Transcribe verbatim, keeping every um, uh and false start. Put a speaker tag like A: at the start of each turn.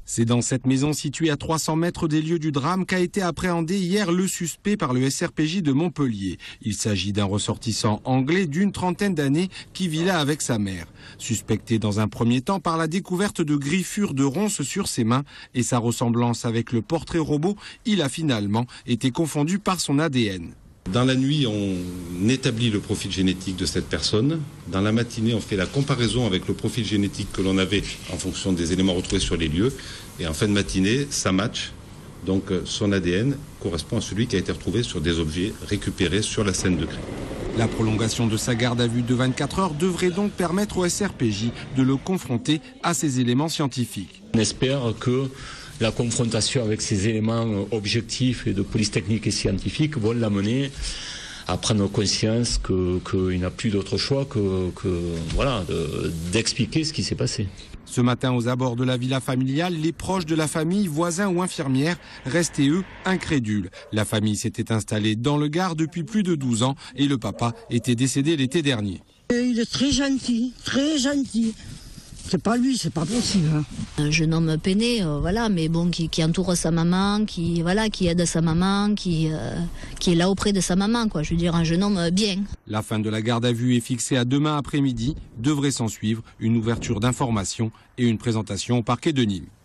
A: C'est dans cette maison située à trois cents mètres des lieux du drame qu'a été appréhendé hier le suspect par le S R P J de Montpellier. Il s'agit d'un ressortissant anglais d'une trentaine d'années qui vit là avec sa mère. Suspecté dans un premier temps par la découverte de griffures de ronces sur ses mains et sa ressemblance avec le portrait robot, il a finalement été confondu par son A D N.
B: Dans la nuit, on établit le profil génétique de cette personne. Dans la matinée, on fait la comparaison avec le profil génétique que l'on avait en fonction des éléments retrouvés sur les lieux. Et en fin de matinée, ça match. Donc son A D N correspond à celui qui a été retrouvé sur des objets récupérés sur la scène de crime.
A: La prolongation de sa garde à vue de vingt-quatre heures devrait donc permettre au S R P J de le confronter à ces éléments scientifiques.
C: On espère que la confrontation avec ces éléments objectifs et de police technique et scientifique vont l'amener à prendre conscience que, qu'il n'a plus d'autre choix que, que voilà, de, d'expliquer ce qui s'est passé.
A: Ce matin, aux abords de la villa familiale, les proches de la famille, voisins ou infirmières, restaient eux incrédules. La famille s'était installée dans le Gard depuis plus de douze ans et le papa était décédé l'été dernier.
D: Il est très gentil, très gentil. C'est pas lui, c'est pas possible. Hein.
E: Un jeune homme peiné, euh, voilà, mais bon, qui, qui entoure sa maman, qui, voilà, qui aide sa maman, qui, euh, qui est là auprès de sa maman, quoi. Je veux dire, un jeune homme bien.
A: La fin de la garde à vue est fixée à demain après-midi. Devrait s'en suivre une ouverture d'information et une présentation au parquet de Nîmes.